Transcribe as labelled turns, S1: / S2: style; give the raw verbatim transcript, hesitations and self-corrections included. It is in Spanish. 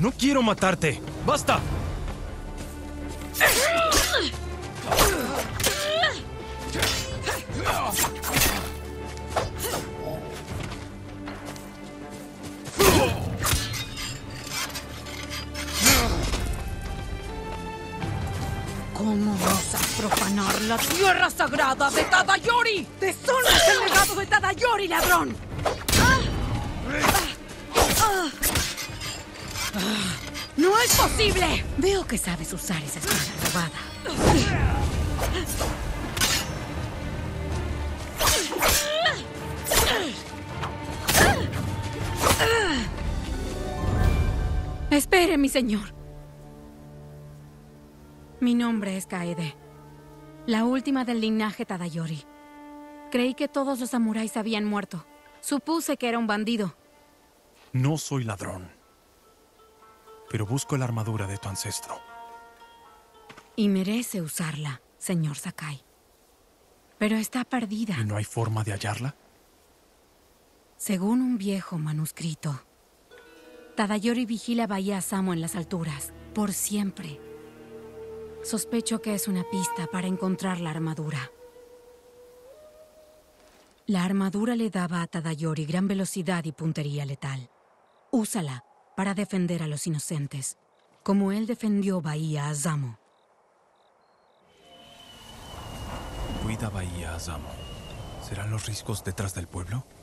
S1: No quiero matarte. ¡Basta!
S2: ¿Cómo osas profanar la tierra sagrada de Tadayori? ¡Deshonras el legado de Tadayori, ladrón! ¡Ah! ¡Ah! ¡Ah! ¡No es posible! Veo que sabes usar esa espada robada. Espere, mi señor. Mi nombre es Kaede, la última del linaje Tadayori. Creí que todos los samuráis habían muerto. Supuse que era un bandido.
S1: No soy ladrón, pero busco la armadura de tu ancestro.
S2: Y merece usarla, señor Sakai. Pero está perdida.
S1: ¿Y no hay forma de hallarla?
S2: Según un viejo manuscrito, Tadayori vigila Bahía Asamo en las alturas, por siempre. Sospecho que es una pista para encontrar la armadura. La armadura le daba a Tadayori gran velocidad y puntería letal. Úsala para defender a los inocentes, como él defendió Bahía Asamo.
S1: Cuida Bahía Asamo. ¿Serán los riscos detrás del pueblo?